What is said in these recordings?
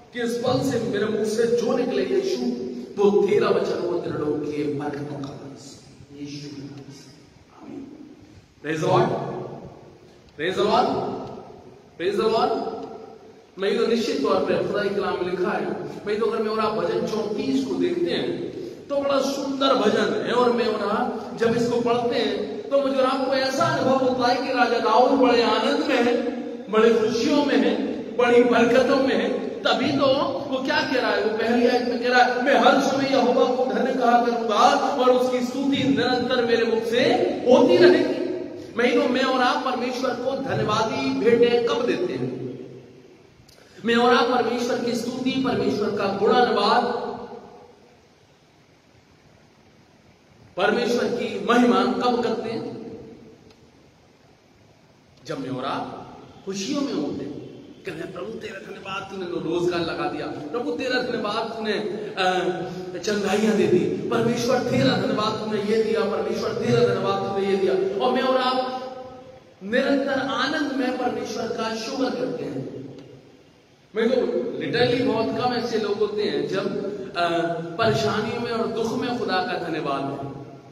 कि इस पल से मेरे मुंह से जो निकले यीशु, वो तेरा वचन, वो दृढ़ों के बरकतों का वंश, यीशु का वंश। आमीन। Praise the lord, praise the lord, praise the lord. मैं तो निश्चित तौर पर खुदा के कलाम में लिखा है, मैं तो अगर मैं और आप भजन 34 को देखते हैं तो बड़ा सुंदर भजन है, और मैं और आप जब इसको पढ़ते हैं तो मुझे और आपको ऐसा अनुभव होता है कि राजा दाऊद बड़े आनंद में है, बड़े खुशियों में है, बड़ी बरकतों में है। तभी तो वो क्या कह रहा है, वो पहली आयत में कह रहा है, मैं हर समय यहोवा को धन्य कहा करूंगा और उसकी स्तुति निरंतर मेरे मुख से होती रहेगी। मैं और आप परमेश्वर को धन्यवादी भेंटें कब देते हैं? मैं और आप परमेश्वर की स्तुति, परमेश्वर का गुणानुवाद, परमेश्वर की महिमा कब करते हैं? जब मैं और आप खुशियों में होते हैं, कहते हैं प्रभु तेरा धन्यवाद, तूने रोजगार लगा दिया, प्रभु तेरा धन्यवाद, तूने चंगाइयां दे दी, परमेश्वर तेरा धन्यवाद, तूने ये दिया, परमेश्वर तेरा धन्यवाद, तूने ये दिया। और मैं और आप निरंतर आनंद में परमेश्वर का शुक्र करते हैं। मैं तो लिटरली बहुत कम ऐसे लोग होते हैं जब परेशानियों में और दुख में खुदा का धन्यवाद है।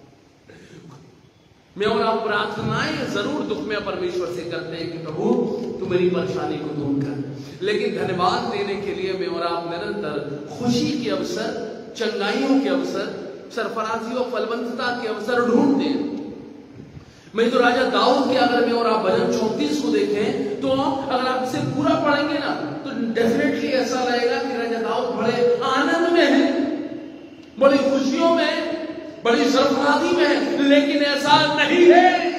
मैं और आप प्रार्थनाएं जरूर दुख में परमेश्वर से करते हैं कि प्रभु तू मेरी परेशानी को दूर कर, लेकिन धन्यवाद देने के लिए मैं और आप निरंतर खुशी के अवसर, चंगाइयों के अवसर, सरफराजी और फलवंतता के अवसर ढूंढते हैं। मैं तो राजा दाऊद के अगर मैं और आप भजन 34 को देखें तो अगर आप इसे पूरा पढ़ेंगे ना तो डेफिनेटली ऐसा लगेगा कि राजा दाऊद बड़े आनंद में है, बड़ी खुशियों में, बड़ी सरफराजी में, लेकिन ऐसा नहीं है।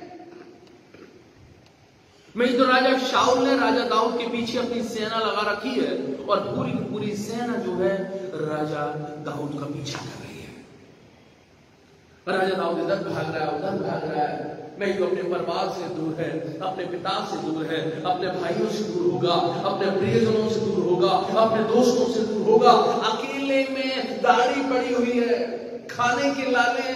मैं तो राजा शाऊल ने राजा दाऊद के पीछे अपनी सेना लगा रखी है और पूरी पूरी सेना जो है राजा दाऊद का पीछा कर रही है। राजा दाऊद इधर भाग रहा है, उधर भाग रहा है। मैं तो अपने परिवार से दूर है, अपने पिता से दूर है, अपने भाइयों से दूर होगा, अपने प्रियजनों से दूर होगा, अपने दोस्तों से दूर होगा, अकेले में दाढ़ी पड़ी हुई है, खाने के लाले,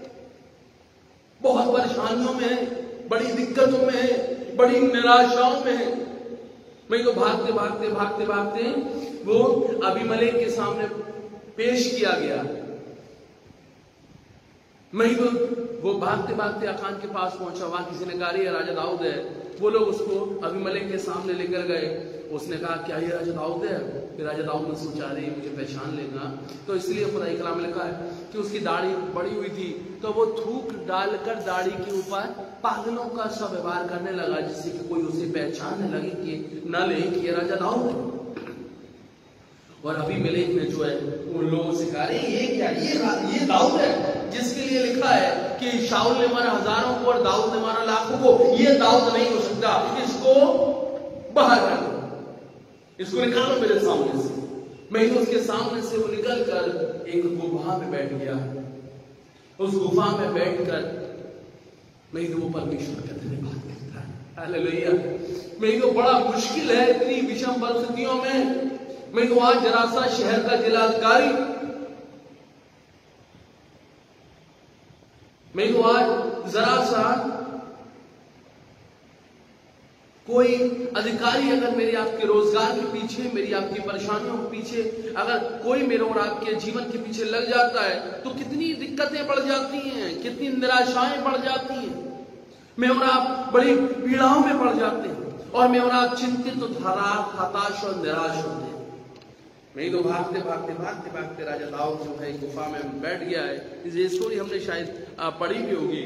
बहुत परेशानियों में है, बड़ी दिक्कतों में है, बड़ी निराशाओं में है। मैं तो भागते भागते भागते भागते वो अबीमेलेक के सामने पेश किया गया। मैं तो वो भागते भागते अखान के पास पहुंचा, वहां किसी ने कहा ये राजा दाऊद है। वो लोग उसको अबीमेलेक के सामने लेकर गए। उसने कहा क्या ये राजा दाऊद है? फिर राजा दाऊद ने सोचा रही मुझे पहचान लेगा, तो इसलिए खुदा के कलाम में लिखा है कि उसकी दाढ़ी बड़ी हुई थी तो वो थूक डालकर दाढ़ी के ऊपर पागलों का सा व्यवहार करने लगा, जिससे कि कोई उसे पहचानने लगे कि न ले कि ये राजा दाऊद है। और अबीमेलेक ने जो है उन लोगों से कहा ये क्या, ये दाऊद है जिसके लिए लिखा है कि शाऊल ने मारा हजारों को और दाऊद ने मारा लाखों को। ये दाऊद नहीं हो सकता, इसको बाहर कर दो, इसको निकालो मेरे सामने से। मैं तो उसके सामने से वो निकल कर एक गुफा में बैठ गया। उस गुफा में बैठकर मैं तो वो परमेश्वर का धन्यवाद करता है। हालेलुया। मैं तो बड़ा मुश्किल है इतनी विषम परिस्थितियों में। मैं तो आज जरा सा शहर का जिलाधिकारी, मैं तो आज जरा सा कोई अधिकारी अगर मेरे आपके रोजगार के पीछे, मेरी आपकी परेशानियों के पीछे अगर कोई मेरे और आपके जीवन के पीछे लग जाता है तो कितनी दिक्कतें बढ़ जाती हैं, कितनी निराशाएं बढ़ जाती हैं। मैं और आप बड़ी पीड़ाओं में पड़ जाते हैं और मैं और आप चिंतित, हताश और निराश होते हैं। मैं तो भागते भागते भागते भागते राजा दाऊद जो है गुफा में बैठ गया है। ये स्टोरी हमने शायद पढ़ी भी होगी।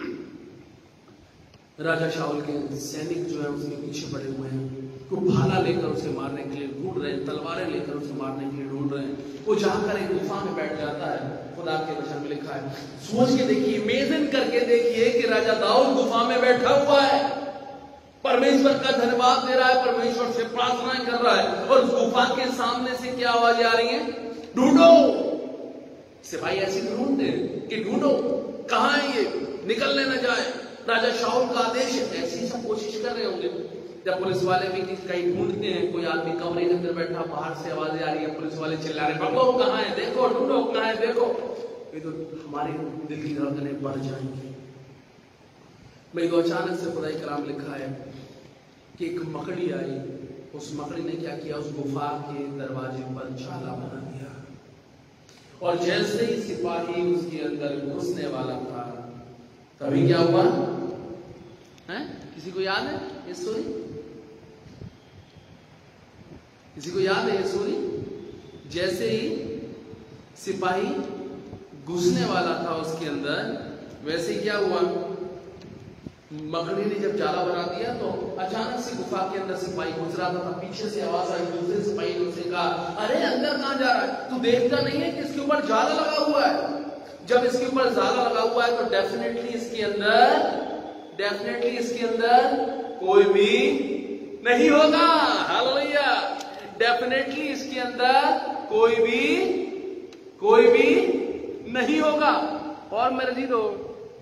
राजा शाऊल के सैनिक जो है उसके पीछे पड़े हुए हैं, वो भाला लेकर उसे मारने के लिए ढूंढ रहे हैं, तलवारें लेकर उसे मारने के लिए ढूंढ रहे हैं। वो जाकर एक गुफा में बैठ जाता है। खुदा के वचन में लिखा है, सोच के देखिए, इमेजिन करके देखिए कि राजा दाऊद गुफा में बैठा हुआ है, परमेश्वर का धन्यवाद दे रहा है, परमेश्वर से प्रार्थनाएं कर रहा है, और उस गुफा के सामने से क्या आवाज आ रही है? ढूंढो। सिपाही ऐसे ढूंढते कि ढूंढो, कहां है ये, निकलने न जाए। राजा शाऊल का आदेश है, ऐसी सब कोशिश कर रहे होंगे। जब पुलिस वाले भी कहीं ढूंढते हैं, कोई आदमी कमरे के अंदर बैठा, बाहर से आवाजें आ रही है, पुलिस वाले चिल्ला रहे, पकड़ो कहां है, देखो, ढूंढो कहां है, देखो। ये तो हमारे दिल की धड़कनें बढ़ जाएंगी। मैं तो अचानक से खुदा के कलाम लिखा है कि एक मकड़ी आई उस मकड़ी ने क्या किया, उस गुफा के दरवाजे पर जाला बना दिया, और जैसे ही सिपाही उसके अंदर घुसने वाला था, तभी क्या हुआ है? किसी को याद है ये स्टोरी? किसी को याद है ये स्टोरी? जैसे ही सिपाही घुसने वाला था उसके अंदर, वैसे ही क्या हुआ, मकड़ी ने जब जाला बना दिया तो अचानक से गुफा के अंदर सिपाही घुस रहा था, पीछे से आवाज आई, दूसरे सिपाही ने उसे कहा, अरे अंदर कहां जा रहा है, तू देखता नहीं है कि इसके ऊपर जाला लगा हुआ है? जब इसके ऊपर जाला लगा हुआ है तो डेफिनेटली इसके अंदर कोई भी नहीं होगा। हालेलुया। डेफिनेटली इसके अंदर कोई भी नहीं होगा। और मेरे जी तो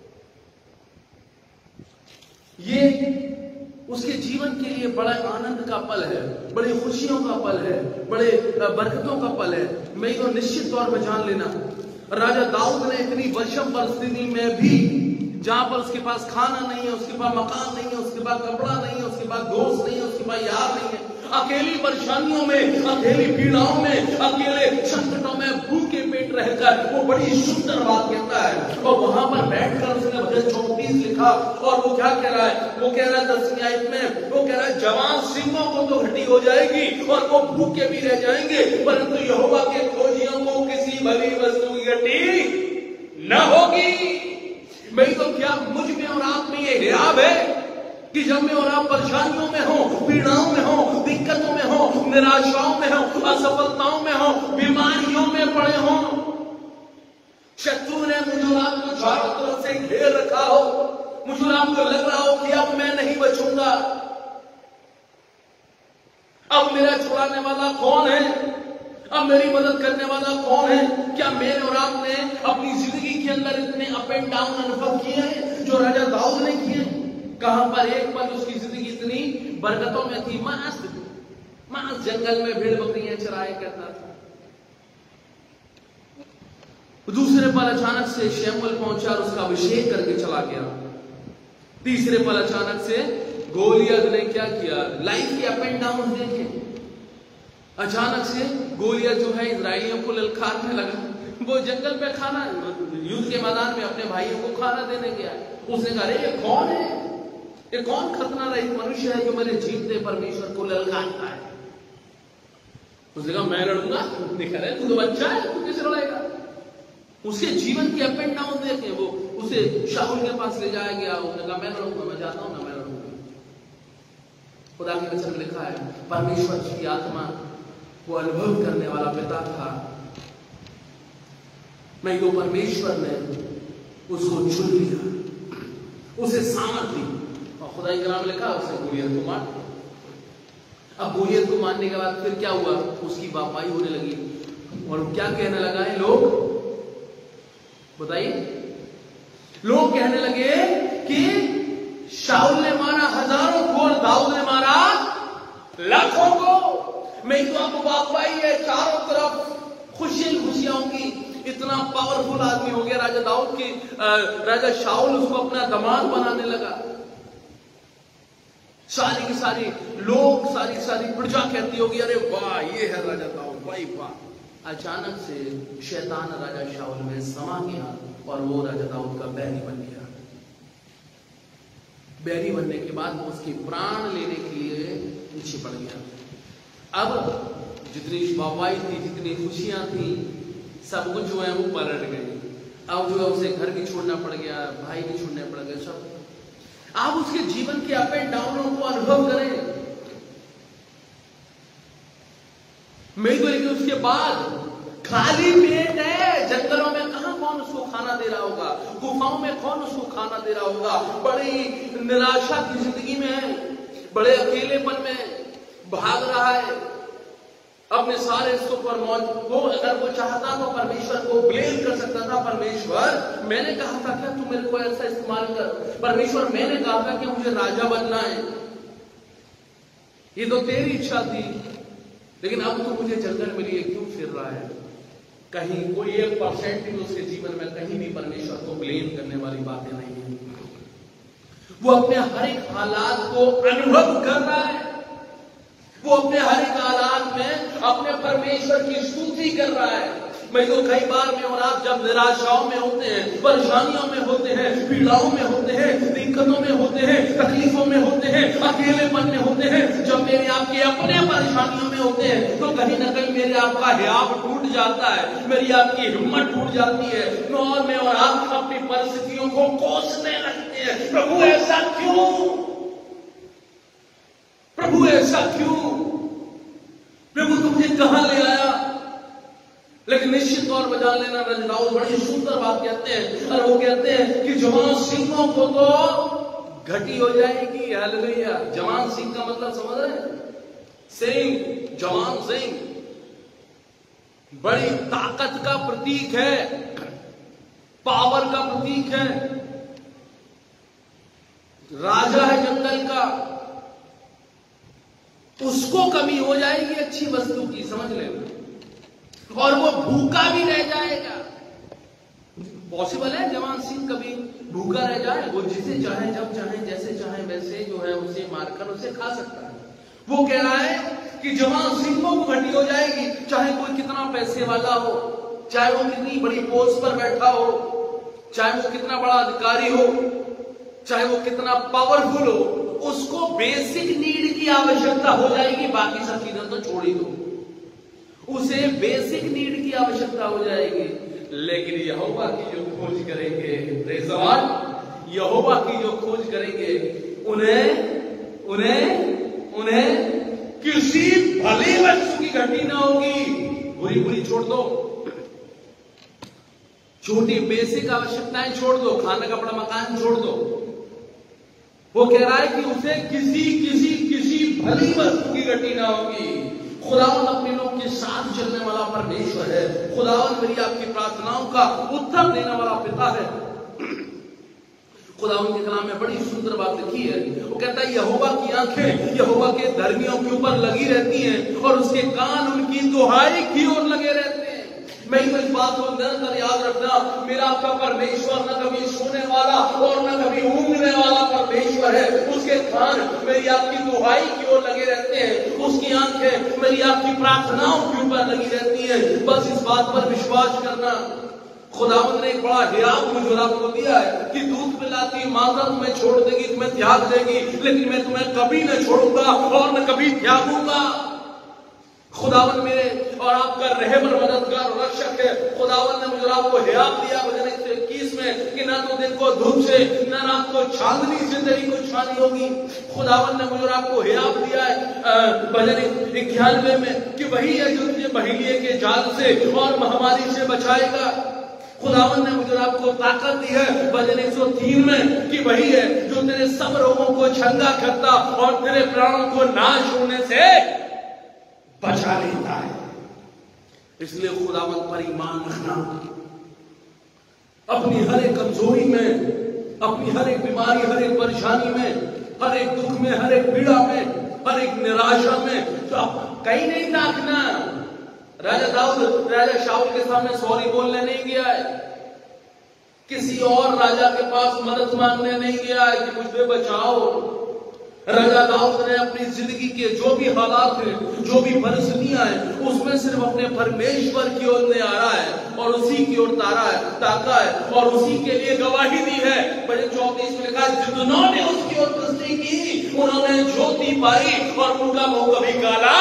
ये उसके जीवन के लिए बड़ा आनंद का पल है, बड़ी खुशियों का पल है, बड़े बरकतों का पल है। मैं तो निश्चित तौर पर जान लेना, राजा दाऊद ने इतनी विषम परिस्थिति में भी, जहां पर उसके पास खाना नहीं है, उसके पास मकान नहीं है, उसके पास कपड़ा नहीं है, उसके पास दोस्त नहीं है, उसके पास यार नहीं है, अकेली परेशानियों में, अकेली पीड़ाओं में, अकेले संकटों में भूखे पेट रहकर वो बड़ी सुंदर बात कहता है। और वहां पर बैठकर उसने भजन 34 लिखा, और वो क्या कह रहा है, वो कह रहा है 10वीं आयत में, वो कह रहा है, जवान सिंहों को तो हड्डी हो जाएगी और वो भूखे भी रह जाएंगे, परंतु यहोवा के खोजियों को किसी भली वस्तु की हड्डी न होगी। मैं तो क्या मुझ में और आप में ये हिराब है कि जब मैं और आप परेशानियों में हो, पीड़ाओं में हो, दिक्कतों में हो, निराशाओं में हो, असफलताओं में हो, बीमारियों में पड़े हो, शत्रु ने मुझे और आपको चारों तरफ से घेर रखा हो, मुझे और आपको लग रहा हो कि अब मैं नहीं बचूंगा, अब मेरा छुड़ाने वाला कौन है, अब मेरी मदद करने वाला कौन है? क्या मेरे और आपने अपनी जिंदगी के अंदर इतने अप एंड डाउन अनुभव किए हैं जो राजा दाऊद ने किए? कहां पर एक पल उसकी जिंदगी इतनी बरकतों में थी, मस्त जंगल में भेड़ बकरियां चराया करता था, दूसरे पल अचानक से शमूएल पहुंचा और उसका अभिषेक करके चला गया, तीसरे पल अचानक से गोलियत ने क्या किया, लाइफ के अप एंड डाउन देखे, अचानक से गोलियत जो है इजराइलियों को ललकारने लगा। वो जंगल पे खाना, युद्ध के मैदान में अपने भाइयों को खाना देने गया, उसने कहा, अरे ये कौन है, ये कौन खतना रहित मनुष्य है जो मेरे जीतते परमेश्वर को ललकारता है? उसने कहा, मैं लड़ूंगा। देखा रहे, तू तो बच्चा है, तू कैसे लड़ेगा? उसके जीवन के अप एंड डाउन देखे वो उसे शाऊल के पास ले जाया गया, उसने कहा, मैं लड़ूंगा, मैं जाता हूं ना, मैं लड़ूंगा। खुदा के वचन में लिखा है, परमेश्वर की आत्मा वो अनुभव करने वाला पिता था, मैं तो परमेश्वर ने उसको चुन लिया, उसे सामर्थ दी, और खुदा के कलाम में लिखा उसे गोलियत को मार दिया। अब गोलियत को मारने के बाद फिर क्या हुआ, उसकी बापाई होने लगी, और क्या कहने लगा है लोग, बताइए? लोग कहने लगे कि शाऊल ने मारा हजारों को और दाऊद ने मारा लाखों को। मैं तो आपको बात पाई है, चारों तरफ खुशियां होंगी, इतना पावरफुल आदमी हो गया राजा दाऊद की, राजा शाऊल उसको अपना दामाद बनाने लगा। सारी की सारी लोग, सारी प्रजा कहती होगी, अरे वाह, ये है राजा दाऊद, भाई वाह। अचानक से शैतान राजा शाऊल में समा गया और वो राजा दाऊद का बैरी बन गया। बैरी बनने के बाद वो उसके प्राण लेने के लिए पीछे पड़ गया। अब जितनी वाहवाही थी, जितनी खुशियां थी, सब कुछ जो है वो पलट गई। अब जो है उसे घर भी छोड़ना पड़ गया, भाई भी छोड़ने पड़ गए, सब। आप उसके जीवन के अप एंड डाउनों को अनुभव करें। मैं तो लेकिन उसके बाद खाली पेट है, जंगलों में कहां कौन उसको खाना दे रहा होगा, गुफाओं में कौन उसको खाना दे रहा होगा, बड़ी निराशा की जिंदगी में है, बड़े अकेलेपन में भाग रहा है अपने सारे रिश्तों पर मौज। वो अगर वो चाहता तो परमेश्वर को ब्लेम कर सकता था, परमेश्वर मैंने कहा था क्या तू मेरे को ऐसा इस्तेमाल कर, परमेश्वर मैंने कहा था कि मुझे राजा बनना है, ये तो तेरी इच्छा थी, लेकिन अब तो मुझे जंगल में लिए क्यों फिर रहा है? कहीं कोई 1% भी उसके जीवन में कहीं भी परमेश्वर को ब्लेम करने वाली बातें नहीं है। वो अपने हर एक हालात को अनुभव कर रहा है, वो अपने हर एक हालात में अपने परमेश्वर की स्तुति कर रहा है। मैं तो कई बार में और आप जब निराशाओं में होते हैं, परेशानियों में होते हैं, पीड़ाओं में होते हैं, दिक्कतों में होते हैं, तकलीफों में होते हैं, अकेलेपन में होते हैं, जब मेरे आपके अपने परेशानियों में होते हैं, तो कहीं ना कहीं मेरे आपका हियाव टूट जाता है, मेरी आपकी हिम्मत टूट जाती है, और मैं और आप अपनी परिस्थितियों को कोसने लगते हैं। प्रभु ऐसा क्यों? प्रभु ऐसा क्यों? प्रभु तुमने कहां ले आया? लेकिन निश्चित तौर पर जान लेना, राजा दाऊद बड़ी सुंदर बात कहते हैं, और वो कहते हैं कि जवान सिंहों को तो घटी हो जाएगी। हालेलुया। जवान सिंह का मतलब समझ रहे हैं? सिंह, जवान सिंह बड़ी ताकत का प्रतीक है, पावर का प्रतीक है, राजा है जंगल का, उसको कमी हो जाएगी अच्छी वस्तु की, समझ लेना, और वो भूखा भी रह जाएगा। पॉसिबल है जवान सिंह कभी भूखा रह जाए? वो जिसे चाहे, जब चाहे, जैसे चाहे वैसे जो है उसे मारकर उसे खा सकता है। वो कह रहा है कि जवान सिंहों को घटी हो जाएगी, चाहे कोई कितना पैसे वाला हो, चाहे वो कितनी बड़ी पोस्ट पर बैठा हो, चाहे वो कितना बड़ा अधिकारी हो, चाहे वो कितना पावरफुल हो, उसको बेसिक नीड की आवश्यकता हो जाएगी, बाकी सब चीजें तो छोड़ ही दो, उसे बेसिक नीड की आवश्यकता हो जाएगी। लेकिन यहोवा की जो खोज करेंगे, प्रेज़ द लॉर्ड, यहोवा की जो खोज करेंगे, उन्हें किसी भली वस्तु की घटी ना होगी। बुरी बुरी छोड़ दो, छोटी बेसिक आवश्यकताएं छोड़ दो, खाना कपड़ा मकान छोड़ दो। वो कह रहा है कि उसे किसी भली वस्तु की घटी ना होगी। खुदावंद अपने लोग के साथ चलने वाला परमेश्वर है। खुदावंद मेरी आपकी प्रार्थनाओं का उत्तर देने वाला पिता है। खुदावंद के कलाम में बड़ी सुंदर बात लिखी है। वो कहता है यहोवा की आंखें यहोवा के धर्मियों के ऊपर लगी रहती हैं और उसके कान उनकी दुहाई की ओर लगे रहते हैं। मैं इस बात को निरंतर याद रखना, मेरा आपका परमेश्वर न कभी सोने वाला और न कभी ऊँघने वाला परमेश्वर है। उसके कान मेरी आपकी दुहाई की ओर लगे रहते हैं, उसकी आंखें मेरी आपकी प्रार्थनाओं के ऊपर लगी रहती हैं। बस इस बात पर विश्वास करना। खुदावंद ने एक बड़ा हियाव मुझे आपको दिया है कि दूध पिलाती माता तुम्हें छोड़ देगी, तुम्हें त्याग देगी, लेकिन मैं तुम्हें कभी न छोड़ूंगा और न कभी त्यागूंगा। खुदावंद मेरे और आपका रहबर मददगार और रक्षक है। खुदावंद ने मुझे आपको हियाव दिया भजन 121 में कि ना तो दिन को धूप से न रात को चांदनी से तेरी को छानी होगी। खुदावंद ने मुझे आपको हियाव दिया है भजन 91 में कि वही है जो तुझे बहेलिये के जाल से और महामारी से बचाएगा। खुदावंद ने मुझे आपको ताकत दी है भजन 103 में कि वही है जो तेरे सब रोगों को चंगा करता और तेरे प्राणों को नाश होने से बचा लेता है। इसलिए खुदावंद पर ईमान रखना, अपनी हर एक कमजोरी में, अपनी हर एक बीमारी, हर एक परेशानी में, हर एक दुख में, हर एक पीड़ा में, हर एक निराशा में, तो आप कहीं नहीं ताकना। राजा दाऊद राजा शाऊल के सामने सॉरी बोलने नहीं गया है, किसी और राजा के पास मदद मांगने नहीं गया है कि मुझे बचाओ। राजा दाऊद ने अपनी जिंदगी के जो भी हालात हैं, जो भी परिस्थितियां हैं, उसमें सिर्फ अपने परमेश्वर की ओर ने आ रहा है और उसी की ओर ताका है और उसी के लिए गवाही दी है। भजन 34 में लिखा है जिन्होंने उसकी ओर दृष्टि की उन्होंने ज्योति पाई और उनका मुंह कभी काला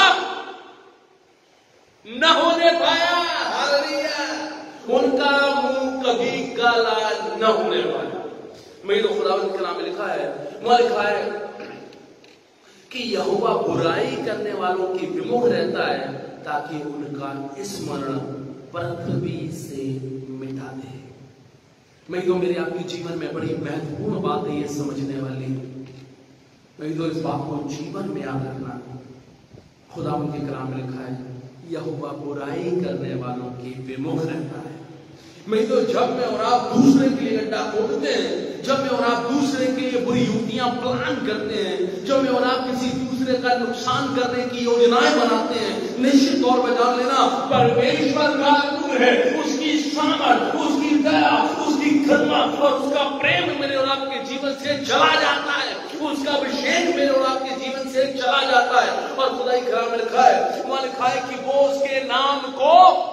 न होने पाया। हालेलुया। उनका मुंह कभी काला न होने पाया। मैं तो खुदावंद के नाम में लिखा है, वहां लिखा है कि यहोवा बुराई करने वालों की विमुख रहता है ताकि उनका स्मरण पृथ्वी से मिटा दे। मैं तो मेरे आपके जीवन में बड़ी महत्वपूर्ण बात है ये समझने वाली। मैं तो इस बात को जीवन में याद रखना। खुदावंद के कलाम में लिखा है यहोवा बुराई करने वालों की विमुख रहता है। मैं तो जब मैं और आप दूसरे के लिए गड्ढा खोदते हैं, जब मैं और आप दूसरे के लिए बुरी युक्तियां प्लान करते हैं, जब मैं और आप किसी दूसरे का नुकसान करने की योजनाएं बनाते हैं, निश्चित तौर पर जान लेना परमेश्वर का नूर है, उसकी सामर्थ, उसकी दया, उसकी खिदमत और उसका प्रेम मेरे और आपके जीवन से चला जाता है। उसका अभिषेक मेरे और आपके जीवन से चला जाता है। और खुदा की कलाम में लिखा है, वहां लिखा है कि वो उसके नाम को,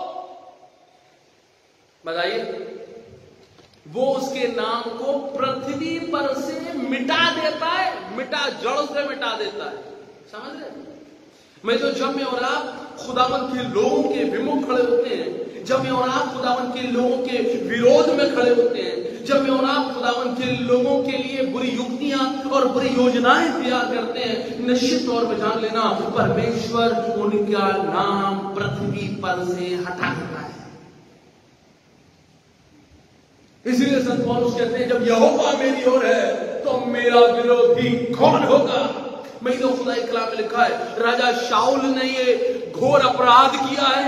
बताइए, वो उसके नाम को पृथ्वी पर से मिटा देता है, जड़ से मिटा देता है। समझ रहे? मैं तो जब मैं और आप खुदावन के लोगों के विमुख खड़े होते हैं, जब मैं और आप खुदावन के लोगों के विरोध में खड़े होते हैं, जब मैं और आप खुदावन के लोगों के लिए बुरी युक्तियां और बुरी योजनाएं तैयार करते हैं, निश्चित तौर पर जान लेना परमेश्वर उनका नाम पृथ्वी पर से हटा देता है। इसलिए संत पौलुस कहते हैं, जब यहोवा मेरी ओर है तो मेरा विरोधी कौन होगा। मैं तो खुदा के कलाम में लिखा है, राजा शाऊल ने ये घोर अपराध किया है,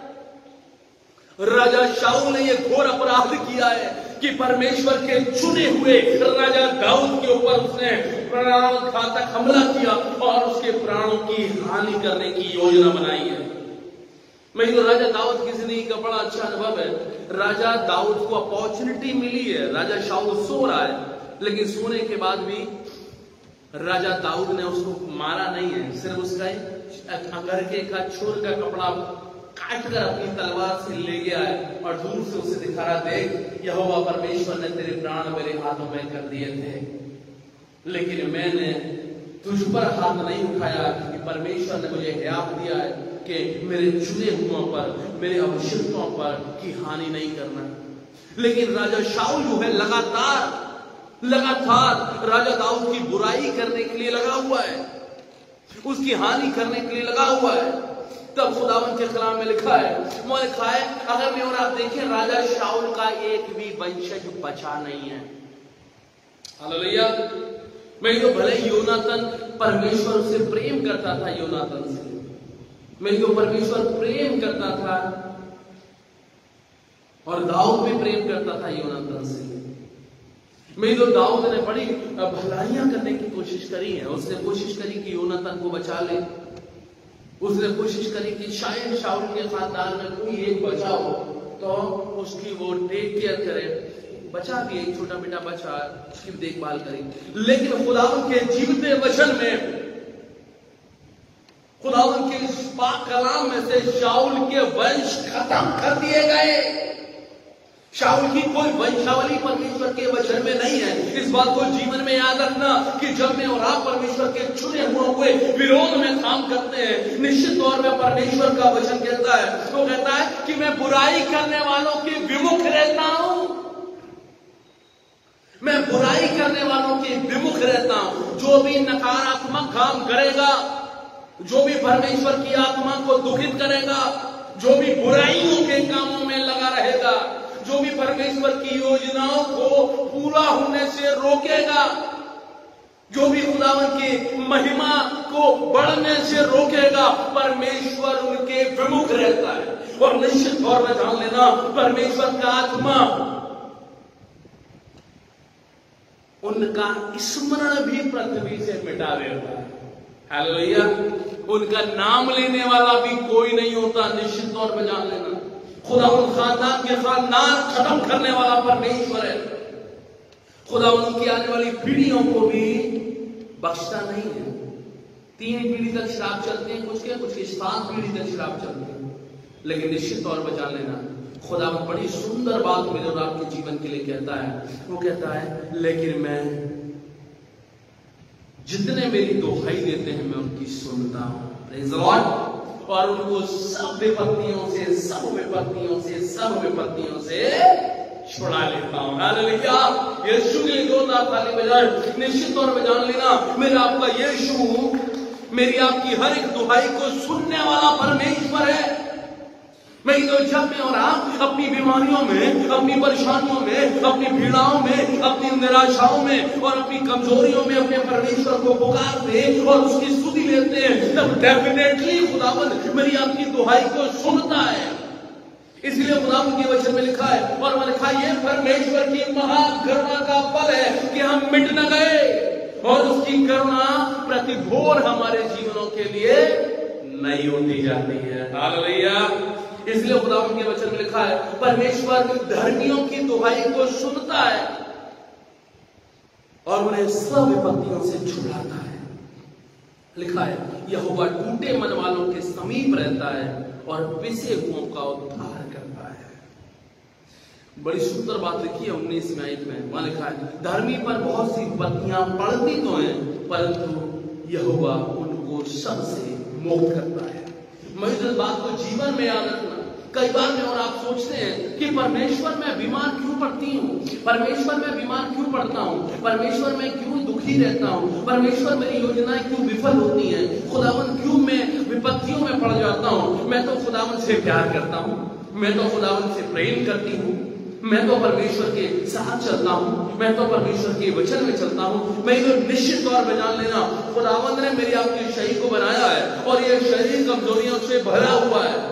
राजा शाऊल ने ये घोर अपराध किया है कि परमेश्वर के चुने हुए राजा दाऊद के ऊपर उसने प्राण घातक हमला किया और उसके प्राणों की हानि करने की योजना बनाई है। मैं तो राजा दाऊद की जिंदगी का बड़ा अच्छा अनुभव है। राजा दाऊद को अपॉर्चुनिटी मिली है, राजा शाऊल सो रहा है, लेकिन सोने के बाद भी राजा दाऊद ने उसको मारा नहीं है, सिर्फ उसका अंगरखे का छोर का कपड़ा काट कर अपनी तलवार से ले गया है और दूर से उसे दिखा रहा, देख यहोवा परमेश्वर ने तेरे प्राण मेरे हाथों में कर दिए थे, लेकिन मैंने तुझ पर हाथ नहीं उठाया कि परमेश्वर ने मुझे हयात दिया है कि मेरे चुने हुओं पर, मेरे अभिषिक्तों पर की हानि नहीं करना। लेकिन राजा शाऊल जो है लगातार राजा दाऊद की बुराई करने के लिए लगा हुआ है, उसकी हानि करने के लिए लगा हुआ है। तब खुदावन के कलाम में लिखा है, अगर मैं और आप देखें, राजा शाऊल का एक भी वंशज बचा नहीं है। हालेलुया। मैं तो भले योनातन परमेश्वर से प्रेम करता था, योनातन से मैं तो परमेश्वर प्रेम करता था और दाऊद भी प्रेम करता था योनातन से। मैं तो दाऊद ने बड़ी भलाइयां करने की कोशिश करी है, उसने कोशिश करी कि योनातन को बचा ले, उसने कोशिश करी कि शायद शाऊल के खानदान में कोई एक बचा हो तो उसकी वो टेक केयर करे, बचा भी, एक छोटा बेटा बचा, उसकी देखभाल करी। लेकिन खुदावन के जीवते वचन में, खुदावन के इस पाक कलाम में से शाऊल के वंश खत्म कर दिए गए। शाऊल की कोई वंशावली परमेश्वर के वचन में नहीं है। इस बात को जीवन में याद रखना कि जब मैं और आप परमेश्वर के चुने हुए विरोध में काम करते हैं, निश्चित तौर में परमेश्वर का वचन कहता है, वो कहता है कि मैं बुराई करने वालों के विमुख रहता हूं, मैं बुराई करने वालों के विमुख रहता हूं। जो भी नकारात्मक काम करेगा, जो भी परमेश्वर की आत्मा को दुखित करेगा, जो भी बुराइयों के कामों में लगा रहेगा, जो भी परमेश्वर की योजनाओं को पूरा होने से रोकेगा, जो भी खुदावन की महिमा को बढ़ने से रोकेगा, परमेश्वर उनके विमुख रहता है। और निश्चित तौर पर जान लेना, परमेश्वर का आत्मा उनका स्मरण भी पृथ्वी से मिटा देता है। हालेलुया। उनका नाम लेने वाला भी कोई नहीं होता, निश्चित तौर पर जान लेना। खुदा उन खानदान के खानदान खत्म करने वाला परमेश्वर है। खुदा उनकी आने वाली पीढ़ियों को भी बख्शता नहीं है। 3 पीढ़ी तक श्राप चलते हैं, कुछ के 7 पीढ़ी तक श्राप चलते हैं। लेकिन निश्चित तौर पर जान लेना, खुदा बड़ी सुंदर बात मेरे और आपके जीवन के लिए कहता है। वो कहता है, लेकिन मैं जितने मेरी दुहाई देते हैं मैं उनकी सुनता हूं, प्रेज़ द लॉर्ड, और उनको सब विपत्तियों से छुड़ा लेता हूं। हालेलुया। यीशु के लिए जोरदार ताली बजाए। निश्चित तौर पर जान लेना, मेरा आपका यीशु मेरी आपकी हर एक दुहाई को सुनने वाला परमेश्वर है। मैं तो जब मैं और आप अपनी बीमारियों में, अपनी परेशानियों में, अपनी पीड़ाओं में, अपनी निराशाओं में और अपनी कमजोरियों में अपने परमेश्वर को पुकारते और उसकी स्तुति लेते हैं, तब डेफिनेटली खुदावंद मेरी आपकी दुहाई को सुनता है। इसलिए खुदावंद के वचन में लिखा है, और वह लिखा, ये परमेश्वर की महान करुणा का फल है कि हम मिट न गए और उसकी करुणा प्रतिभोर हमारे जीवनों के लिए नई होती जाती है। हालेलुया। इसलिए खुदावंद के वचन में लिखा है, परमेश्वर धर्मियों की दुहाई को सुनता है और उन्हें सब विपत्तियों से छुड़ाता है। लिखा है, यहोवा टूटे मन वालों के समीप रहता है और पिसे हुओं का उद्धार करता है। बड़ी सुंदर बात लिखी है 19वीं आयत में। वहां लिखा है, धर्मी पर बहुत सी विपत्तियां पड़ती तो हैं, परंतु यहोवा उनको सबसे मुक्त करता है। मैं इस बात को जीवन में याद रखना। कई बार मैं और आप सोचते हैं कि परमेश्वर मैं बीमार क्यों पड़ती हूँ, परमेश्वर मैं बीमार क्यों पड़ता हूँ, परमेश्वर मैं क्यों दुखी रहता हूँ, परमेश्वर मेरी योजनाएं क्यों विफल होती हैं, खुदावन क्यों मैं विपत्तियों में पड़ जाता हूँ। मैं तो खुदावन से प्यार करता हूँ, मैं तो खुदावन से प्रेम करती हूँ, मैं तो परमेश्वर के साथ चलता हूँ, मैं तो परमेश्वर के वचन में चलता हूँ। मैं ये निश्चित तौर पर जान लेना, खुदावंद ने मेरी आपके शरीर को बनाया है और ये शरीर कमजोरियों से भरा हुआ है।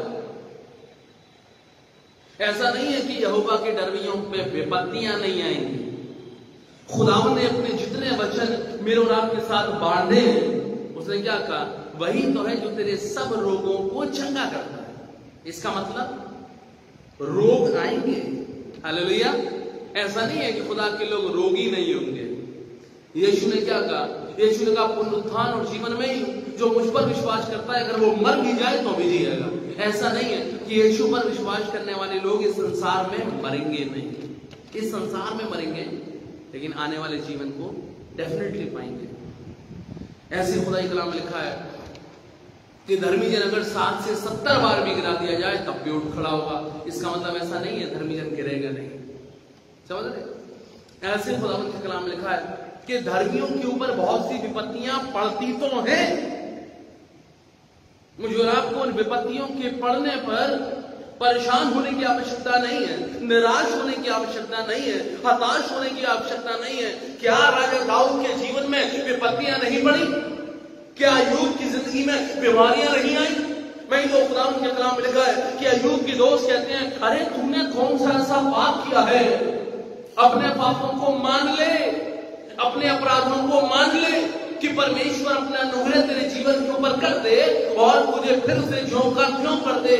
ऐसा नहीं है कि यहोवा के डरवियों पे विपत्तियां नहीं आएंगी। खुदावंद ने अपने जितने वचन मेरे और आपके साथ बांधे हैं, उसने क्या कहा, वही तो है जो तेरे सब रोगों को चंगा करता है। इसका मतलब रोग आएंगे। हालेलुया। ऐसा नहीं है कि खुदा के लोग रोगी नहीं होंगे। यीशु ने क्या कहा, यीशु ने कहा पुनरुत्थान और जीवन में ही जो मुझ पर विश्वास करता है, अगर वो मर भी जाए तो भी जिएगा। ऐसा नहीं है कि यीशु पर विश्वास करने वाले लोग इस संसार में मरेंगे नहीं, इस संसार में मरेंगे लेकिन आने वाले जीवन को डेफिनेटली पाएंगे। ऐसे खुदाई कलाम में लिखा है कि धर्मी जन अगर 60 से 70 बार भी गिरा दिया जाए तब भी उठ खड़ा होगा। इसका मतलब ऐसा नहीं है धर्मी जन गिरेगा नहीं। समझ रहे? ऐसे खुदावंद के कलाम में लिखा है कि धर्मियों के ऊपर बहुत सी विपत्तियां पड़ती तो हैं, मुझे और आपको उन विपत्तियों के पड़ने पर परेशान होने की आवश्यकता नहीं है, निराश होने की आवश्यकता नहीं है, हताश होने की आवश्यकता नहीं है। क्या राजा दाऊद के जीवन में विपत्तियां नहीं पड़ी? क्या अय्यूब की जिंदगी में बीमारियां नहीं आई? मैं तो खुदा के कलाम में लिखा है कि अय्यूब के दोस्त कहते हैं, अरे तुमने कौन सा ऐसा पाप किया है, अपने पापों को मान ले, अपने अपराधों को मान ले कि परमेश्वर अपना अनुग्रह तेरे जीवन के ऊपर कर दे और तुझे फिर से ज्यों का त्यों कर दे।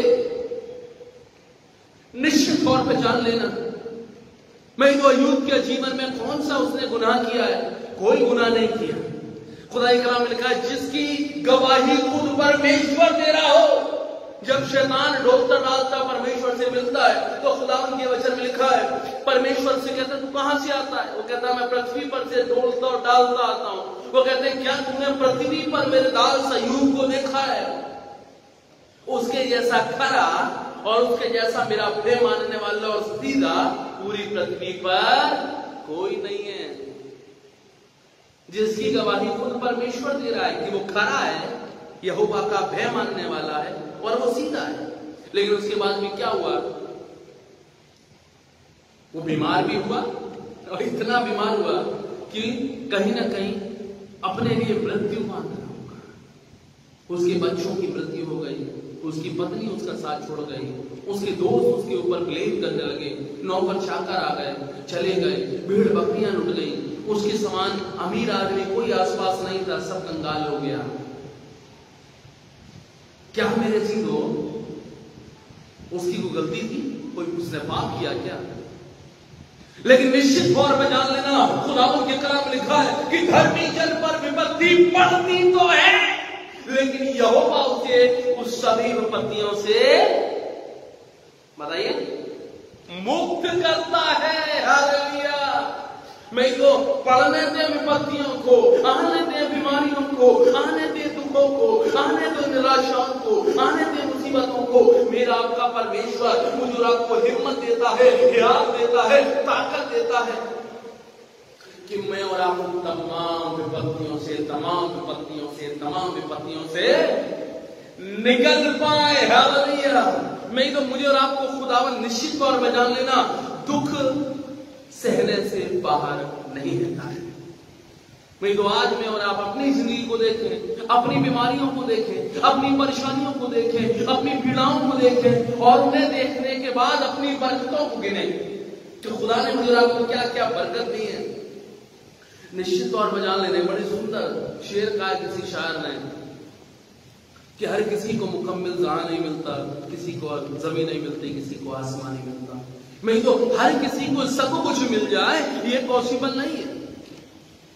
निश्चित तौर पे जान लेना, मैं तो अय्यूब के जीवन में कौन सा उसने गुनाह किया है? कोई गुनाह नहीं किया। खुदा के कलाम में लिखा है, जिसकी गवाही खुद परमेश्वर दे रहा हो। जब शैतान डोलता डालता परमेश्वर से मिलता है तो खुदा के वचन में लिखा है, परमेश्वर से कहता है तू कहां से आता है? वो कहता है मैं पृथ्वी पर से डोलता और डालता आता हूं। वो कहते हैं क्या तूने पृथ्वी पर मेरे दास अय्यूब को देखा है? उसके जैसा खरा और उसके जैसा मेरा भय मानने वाला और सीधा पूरी पृथ्वी पर कोई नहीं है। जिसकी गवाही खुद परमेश्वर दे रहा है कि वो खरा है, यहोवा का भय मानने वाला है और वो सीधा है। लेकिन उसके बाद भी क्या हुआ? वो बीमार भी हुआ और इतना बीमार हुआ कि कहीं ना कहीं अपने लिए मृत्यु मांगना होगा। उसके बच्चों की मृत्यु हो गई, उसकी पत्नी उसका साथ छोड़ गई, उसके दोस्त उसके ऊपर ब्लेम करने लगे, नौकर चाकर आ गए, चले गए, भेड़ बकरियां लुट गई, उसके समान अमीर आदमी कोई आसपास नहीं था, सब कंगाल हो गया। क्या मेरे जीरो उसकी कोई गलती थी? कोई उसने पाप किया क्या? लेकिन निश्चित तौर पर जान लेना, खुदावंद के कलाम में लिखा है कि धर्मी जन पर विपत्ति पड़ती तो है, लेकिन यहोवा उसे उस सभी विपत्तियों से, बताइए, मुक्त करता है। हालेलुया। मैं तो पढ़ने दे विपत्तियों को, आने दे बीमारियों को, आने दे दुखों को, आने दे निराशाओं को, आने दे मुसीबतों को। मेरा आपका परमेश्वर मुझे और आपको हिम्मत देता है, हियात देता है, ताकत देता है कि मैं और आप तमाम विपत्तियों से, तमाम विपत्तियों से, तमाम विपत्तियों से निकल पाए। हालेलुया। मैं तो मुझे और आपको खुदावन निश्चित तौर पर जान लेना, दुख सहने से बाहर नहीं रहता है। मैं तो आज में और आप अपनी जिंदगी को देखें, अपनी बीमारियों को देखें, अपनी परेशानियों को देखें, अपनी पीड़ाओं को देखें और उन्हें देखने के बाद अपनी बरकतों को गिने कि खुदा ने मुझे और आपको क्या क्या बरकत दी है। निश्चित तौर पर जान लेने, बड़ी सुंदर शेर कहा किसी शायर ने कि हर किसी को मुकम्मल जहां नहीं मिलता, किसी को जमीन नहीं मिलती, किसी को आसमान नहीं मिलता। मैं तो हर किसी को सब कुछ मिल जाए ये पॉसिबल नहीं है।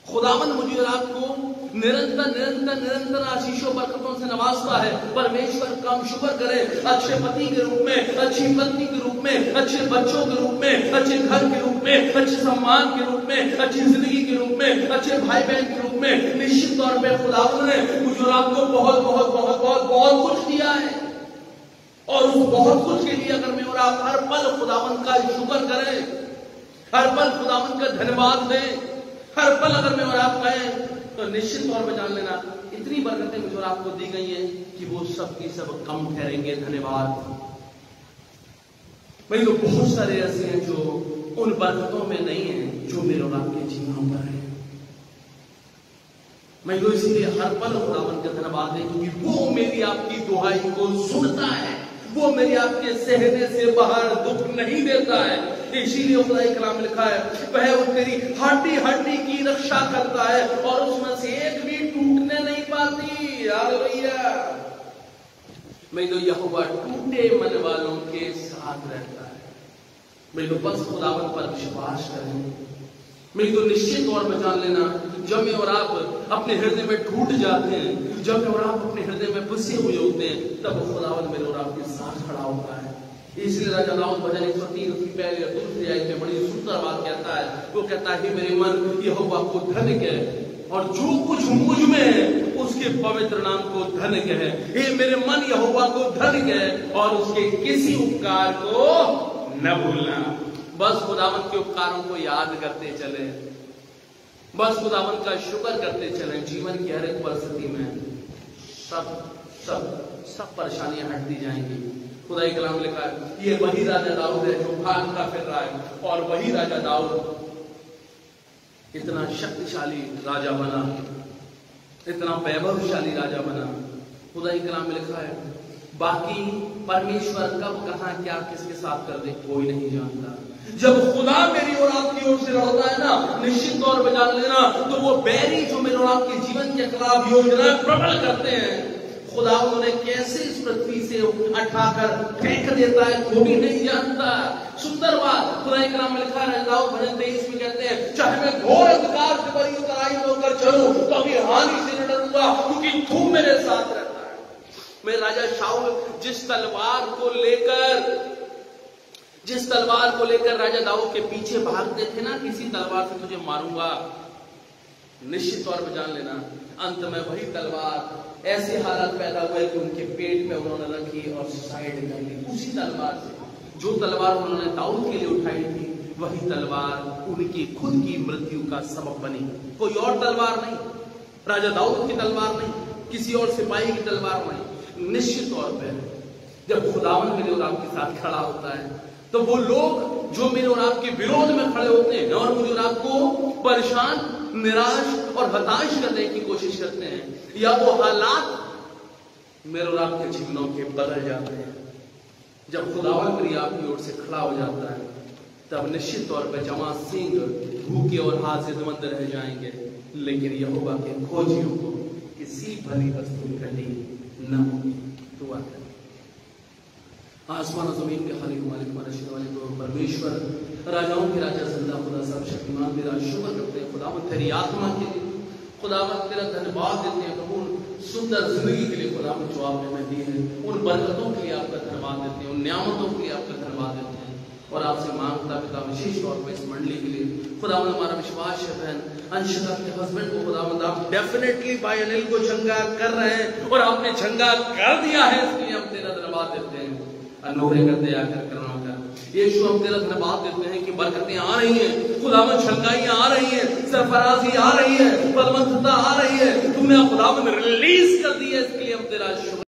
खुदावन मुझे और आपको निरंतर निरंतर निरंतर आशीषों बरकतों से नवाजता है। परमेश्वर का हम शुक्र करें, अच्छे पति के रूप में, अच्छी पत्नी के रूप में, अच्छे बच्चों के रूप में, अच्छे घर के रूप में, अच्छे सम्मान के रूप में, अच्छी जिंदगी के रूप में, अच्छे भाई बहन के रूप में। निश्चित तौर पर खुदावन ने मुझे और आपको बहुत बहुत बहुत बहुत बहुत कुछ दिया है, और उस बहुत कुछ के लिए अगर मैं और आप हर पल खुदावन का शुक्र करें, हर पल खुदावन का धन्यवाद दें, हर पल अगर मैं और आप कहें, तो निश्चित तौर पर जान लेना इतनी बरकतें मुझे और आपको दी गई हैं कि वो सब की सब कम ठहरेंगे। धन्यवाद। भाई, तो बहुत सारे ऐसे हैं जो उन बरकतों में नहीं है जो मेरे और आपके जीवनों पर है। मैं तो इसीलिए हर पल खुदावन का धन्यवाद दें, क्योंकि वो मेरी आपकी दुहाई को सुनता है, वो मेरी आपके सहने से बाहर दुख नहीं देता है। इसीलिए खुदा के कलाम में लिखा है, वह वो तेरी हड्डी हड्डी की रक्षा करता है और उसमें से एक भी टूटने नहीं पाती। हालेलुया। मैं तो यहोवा टूटे मन वालों के साथ रहता है। मैं तो बस खुदावन पर विश्वास करें। मैं तो निश्चित तौर पर जान लेना, जब मैं और आप अपने हृदय में टूट जाते हैं, जब मैं और आप अपने हृदय में फंसे हुए होते हैं, तब खुदावन मेरे और आपके साथ खड़ा होता है। इसलिए राजा दाऊद भजन 103 उसकी पहली और दूसरी आयत में बड़ी सुंदर बात कहता है। वो कहता है, मेरे मन यहोवा को धन्य कह और जो कुछ मुझ में है उसके पवित्र नाम को धन्य कह। हे मेरे मन यहोवा को धन्य कह और उसके किसी उपकार को न भूलना। बस खुदावन के उपकारों को याद करते चले, बस खुदावन का शुक्र करते चले। जीवन की हर एक परिस्थिति में सब सब सब परेशानियां हटती जाएंगी। खुदा के कलाम में लिखा है, ये वही राजा दाऊद है जो भागता फिर रहा है, और वही राजा दाऊद इतना शक्तिशाली राजा बना, इतना वैभवशाली राजा बना। खुदा के कलाम में लिखा है, बाकी परमेश्वर कब कहां क्या किसके साथ कर दे कोई नहीं जानता। जब खुदा मेरी और आपकी ओर से लड़ता है ना, निश्चित तौर पर जान लेना, तो वो बैरी जो मेरे और आपके जीवन के खिलाफ योजनाएं प्रबल करते हैं, खुदा उन्हें कैसे इस पृथ्वी से उठाकर फेंक देता है वो भी नहीं जानता। सुंदर बात खुदा के कलाम में लिखा है, दाऊद भजन 23 में कहते हैं, चाहे मैं घोर अंधकार से भरी तराई में होकर चलूं तो अभी हानि से न डरूंगा, क्योंकि तू मेरे साथ रहता है। मैं राजा शाऊल जिस तलवार को लेकर राजा दाऊद के पीछे भागते थे ना, किसी तलवार से तुझे मारूंगा, निश्चित तौर पर जान लेना अंत में वही तलवार ऐसे हालत पैदा हुए कि उनके पेट में उन्होंने रखी और सुसाइड कर ली। उसी तलवार से, जो तलवार उन्होंने दाऊद के लिए उठाई थी, वही तलवार उनकी खुद की मृत्यु का सबब बनी। कोई और तलवार नहीं, राजा दाऊद की तलवार नहीं, किसी और सिपाही की तलवार नहीं। निश्चित तौर पर जब खुदावन मेरे और आपके साथ खड़ा होता है, तो वो लोग जो मेरे और आपके विरोध में खड़े होते हैं और मुझे और आपको परेशान, निराश और हताश करने की कोशिश करते हैं, या वो हालात मेरे और आपके जीवनों के बदल जाते हैं। जब खुदावन मेरी आपकी ओर से खड़ा हो जाता है, तब निश्चित तौर पर जवां सिंह भूखे और हाजिरमंद रह जाएंगे, लेकिन यहोवा के खोजियों को किसी भली वस्तु घटी न होगी। दुआ करें। आसमान और जमीन के खालिक मालिक रशीद वाले तो परमेश्वर, राजाओं के राजा, जिंदा खुदा, सर्वशक्तिमान, तेरा शुक्र करते हैं खुदावंद तेरी आत्मा के लिए, खुदावंद तेरा धन्यवाद देते हैं प्रभु सुंदर जिंदगी के लिए खुदावंद जो आपने हमें दी है, उन बरकतों के लिए आपका धन्यवाद देते हैं, उन नियामतों के लिए आपका धन्यवाद देते हैं। और आपसे मांगता पिता विशेष तौर पर इस मंडली के लिए खुदावंद हमारा विश्वास है बहन अंशिका के हस्बैंड को खुदावंद आप डेफिनेटली भाई अनिल को चंगा कर रहे हैं और आपने चंगा कर दिया है, इसलिए हम तेरा धन्यवाद देते हैं। अनोखे कर दया कर करुणा कर यीशु, हम तेरा धन्यवाद देते हैं कि बरकतें आ रही हैं, खुदावंद छंगाइयां आ रही हैं, सरफराजी आ रही है, बलवंतता आ रही है, तुमने खुदावंद रिलीज कर दी है, इसके लिए हम तेरा शुक्र